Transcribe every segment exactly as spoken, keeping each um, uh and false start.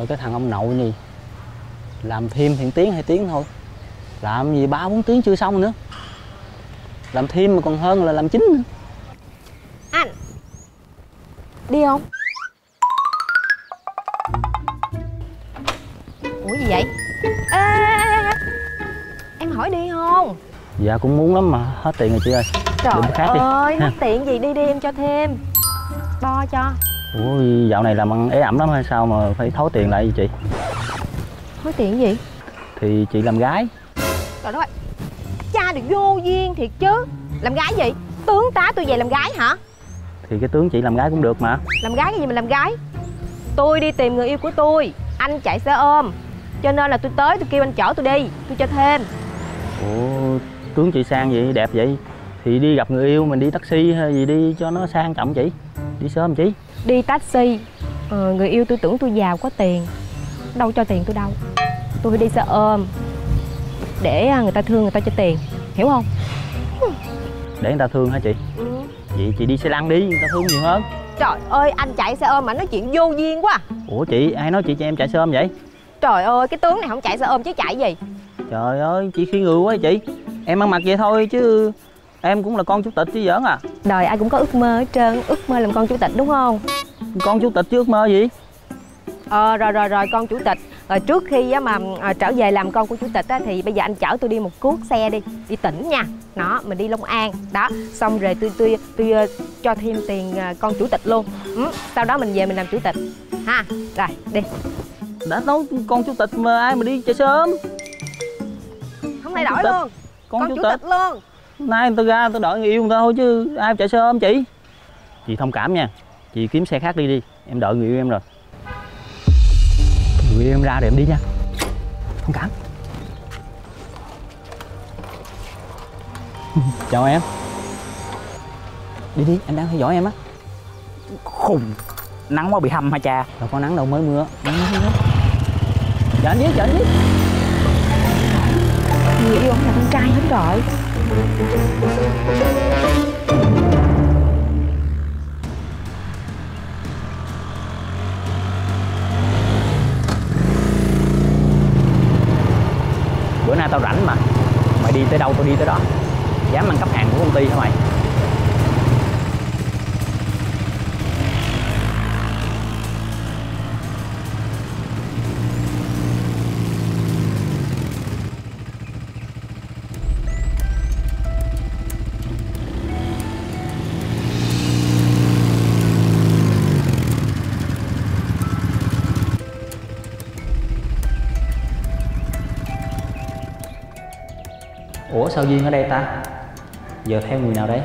Trời, cái thằng ông nội này làm thêm thì tiếng hai tiếng thôi, làm gì ba bốn tiếng chưa xong nữa. Làm thêm mà còn hơn là làm chính nữa. Anh đi không? Ủa gì vậy? Ê, ê, ê, ê. Em hỏi đi không? Dạ cũng muốn lắm mà hết tiền rồi chị ơi. Trời khác ơi đi. mất tiền gì, đi đi em cho thêm. Bo cho. Ủa dạo này làm ăn ế ẩm lắm hay sao mà phải thối tiền lại vậy chị? Thối tiền gì? Thì chị làm gái. Trời đất ơi, cha được vô duyên thiệt chứ. Làm gái gì? Tướng tá tôi về làm gái hả? Thì cái tướng chị làm gái cũng được mà. Làm gái cái gì mà làm gái? Tôi đi tìm người yêu của tôi, anh chạy xe ôm, cho nên là tôi tới tôi kêu anh chở tôi đi, tôi cho thêm. Ủa tướng chị sang vậy, đẹp vậy thì đi gặp người yêu mình đi taxi hay gì đi cho nó sang trọng chị. Đi sớm chị. Đi taxi ờ, người yêu tôi tưởng tôi giàu có tiền, đâu cho tiền tôi đâu. Tôi phải đi xe ôm để người ta thương, người ta cho tiền, hiểu không? Để người ta thương hả chị? Ừ. Vậy chị đi xe lăn đi, người ta thương nhiều hơn. Trời ơi, anh chạy xe ôm mà nói chuyện vô duyên quá. Ủa chị, ai nói chị cho em chạy xe ôm vậy? Trời ơi, cái tướng này không chạy xe ôm chứ chạy gì? Trời ơi, chị khi người quá chị. Em ăn mặc vậy thôi chứ em cũng là con chủ tịch chứ giỡn à. Đời ai cũng có ước mơ hết trơn, ước mơ làm con chủ tịch đúng không? Con chủ tịch chứ ước mơ gì? Ờ rồi rồi rồi con chủ tịch. Rồi trước khi á, mà à, trở về làm con của chủ tịch á, thì bây giờ anh chở tôi đi một cuốc xe đi, đi tỉnh nha. Đó, mình đi Long An. Đó, xong rồi tôi tôi tôi, tôi uh, cho thêm tiền uh, con chủ tịch luôn. Ừ, sau đó mình về mình làm chủ tịch. Ha, rồi đi. Đã nói con chủ tịch mà ai mà đi chạy sớm. Không thay đổi luôn. Con, con chủ, chủ tịch. tịch luôn. Nay người ta ra tôi đợi người yêu người ta thôi chứ ai chạy sớm chị. Chị thông cảm nha. Chị kiếm xe khác đi đi. Em đợi người yêu em rồi. Người yêu em ra để em đi nha. Thông cảm. Chào em. Đi đi, em đang theo dõi em á. Khùng. Nắng quá bị hâm hả cha? Đâu có nắng đâu, mới mưa. Chở anh với, chở anh với. Người yêu ông là con trai hết rồi. Bữa nay tao rảnh mà. Mày đi tới đâu tao đi tới đó. Dám ăn cắp hàng của công ty hả mày? Ủa sao Duyên ở đây ta? Giờ theo người nào đây?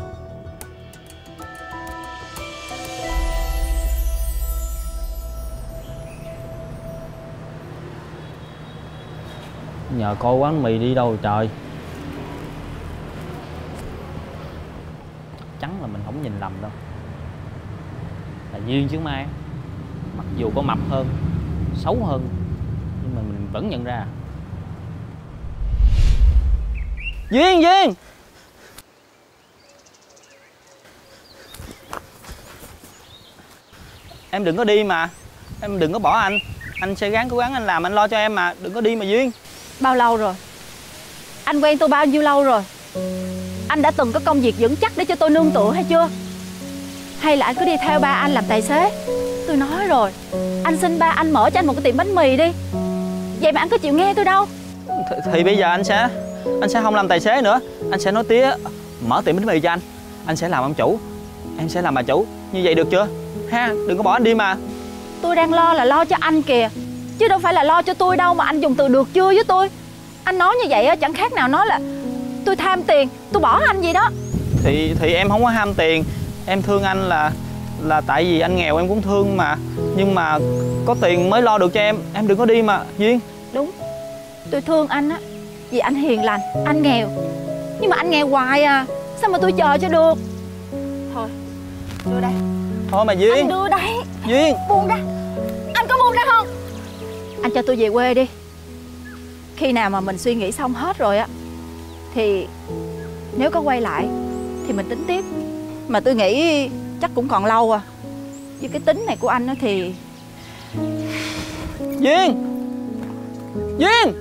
Nhờ cô quán mì đi đâu rồi trời? Chắc chắn là mình không nhìn lầm đâu. Là Duyên chứ mai. Mặc dù có mập hơn, xấu hơn, nhưng mà mình vẫn nhận ra. Duyên, Duyên! Em đừng có đi mà. Em đừng có bỏ anh. Anh sẽ gắng cố gắng anh làm, anh lo cho em mà. Đừng có đi mà Duyên. Bao lâu rồi? Anh quen tôi bao nhiêu lâu rồi? Anh đã từng có công việc vững chắc để cho tôi nương tựa hay chưa? Hay là anh cứ đi theo ba anh làm tài xế? Tôi nói rồi, anh xin ba anh mở cho anh một cái tiệm bánh mì đi. Vậy mà anh có chịu nghe tôi đâu. Th Thì bây giờ anh sẽ Anh sẽ không làm tài xế nữa. Anh sẽ nói tía mở tiệm bánh mì cho anh. Anh sẽ làm ông chủ, em sẽ làm bà chủ. Như vậy được chưa? Ha, đừng có bỏ anh đi mà. Tôi đang lo là lo cho anh kìa, chứ đâu phải là lo cho tôi đâu mà anh dùng từ được chưa với tôi. Anh nói như vậy chẳng khác nào nói là tôi tham tiền, tôi bỏ anh gì đó. Thì thì em không có ham tiền. Em thương anh là là tại vì anh nghèo em cũng thương mà. Nhưng mà có tiền mới lo được cho em. Em đừng có đi mà Duyên. Đúng, tôi thương anh á vì anh hiền lành, anh nghèo. Nhưng mà anh nghèo hoài à, sao mà tôi chờ cho được. Thôi, đưa đây. Thôi mà Duyên. Anh đưa đây. Duyên, buông ra. Anh có buông ra không? Anh cho tôi về quê đi. Khi nào mà mình suy nghĩ xong hết rồi á thì nếu có quay lại thì mình tính tiếp. Mà tôi nghĩ chắc cũng còn lâu à. Với cái tính này của anh á thì Duyên. Duyên.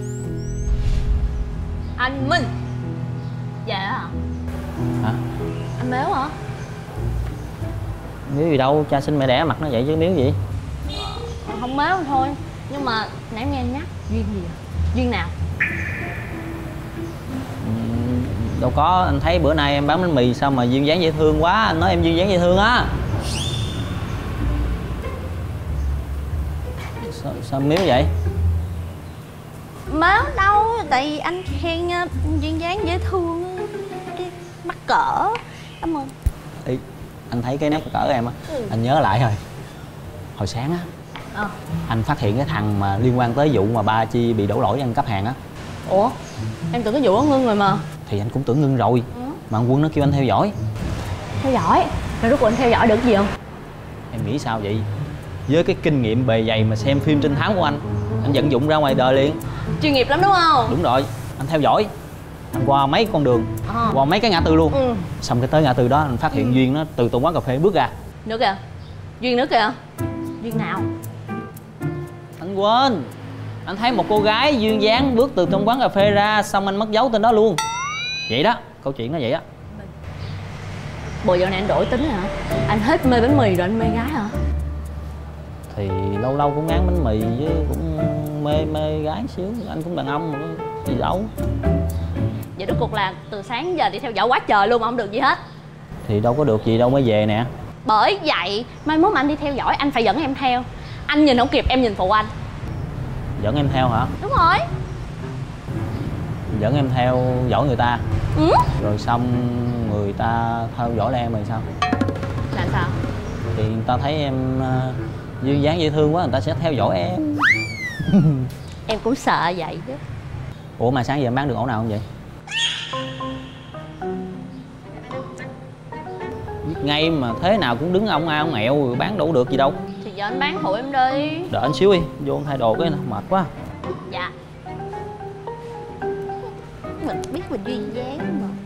Anh Minh. Dạ hả? Hả? Anh Mếu hả? Miếu gì đâu, cha sinh mẹ đẻ mặt nó vậy chứ miếu gì. Không Mếu thôi. Nhưng mà nãy em nghe anh nhắc duyên gì à? Duyên nào? Đâu có, anh thấy bữa nay em bán bánh mì sao mà duyên dáng dễ thương quá. Anh nói em duyên dáng dễ thương á. Sao, sao miếu vậy? Mếu đâu, tại vì anh khen uh, duyên dáng dễ thương, cái mắc cỡ. Cảm ơn. Ý, anh thấy cái nét cỡ em á, ừ. anh nhớ lại rồi. Hồi sáng á, ờ. anh phát hiện cái thằng mà liên quan tới vụ mà ba Chi bị đổ lỗi ăn cắp hàng á. Ủa? Em tưởng cái vụ đó ngưng rồi mà. Thì anh cũng tưởng ngưng rồi, ừ. mà anh Quân nó kêu anh theo dõi. Theo dõi? Rồi rốt cuộc anh theo dõi được gì không? Em nghĩ sao vậy? Với cái kinh nghiệm bề dày mà xem phim trinh thám của anh, anh vận dụng ra ngoài đời liền. Chuyên nghiệp lắm đúng không? Đúng rồi, anh theo dõi. Anh qua mấy con đường, à. qua mấy cái ngã tư luôn. ừ. Xong cái tới ngã tư đó anh phát hiện ừ. Duyên nó từ trong quán cà phê bước ra. Nữa kìa. Duyên nữa kìa. Duyên nào? Anh quên. Anh thấy một cô gái duyên dáng bước từ trong quán cà phê ra, xong anh mất dấu tên đó luôn. Vậy đó, câu chuyện nó vậy á. Bộ dạo này anh đổi tính hả? Anh hết mê bánh mì rồi anh mê gái hả? Thì lâu lâu cũng ngán bánh mì chứ cũng mê mê gái xíu. Anh cũng đàn ông mà gì đâu. Vậy rốt cuộc là từ sáng giờ đi theo dõi quá trời luôn mà không được gì hết. Thì đâu có được gì đâu mới về nè. Bởi vậy mai mốt mà anh đi theo dõi anh phải dẫn em theo. Anh nhìn không kịp em nhìn phụ anh. Dẫn em theo hả? Đúng rồi. Dẫn em theo dõi người ta. ừ. Rồi xong người ta theo dõi em rồi sao? Là sao? Thì người ta thấy em uh, duyên dáng dễ thương quá, người ta sẽ theo dõi em. Em cũng sợ vậy chứ. Ủa mà sáng giờ em bán được ổ nào không vậy? Biết ngay mà thế nào cũng đứng ông ao nghèo rồi bán đủ được gì đâu. Thì giờ anh bán phụ em đi. Đợi anh xíu đi, vô anh thay đồ cái mệt quá. Dạ. Mình biết mình duyên dáng mà.